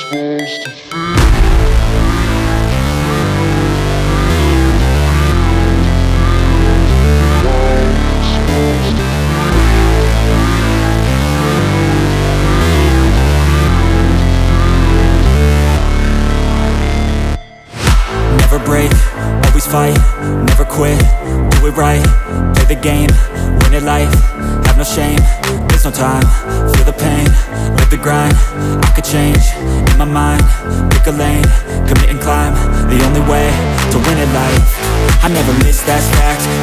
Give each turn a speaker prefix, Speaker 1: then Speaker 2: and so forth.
Speaker 1: supposed to feel.
Speaker 2: Never break, always fight, never quit, do it right, play the game, win it life, have no shame, there's no time, feel the pain, live the grind, I could change, in my mind, pick a lane, commit and climb, the only way to win it life, I never miss, that's fact,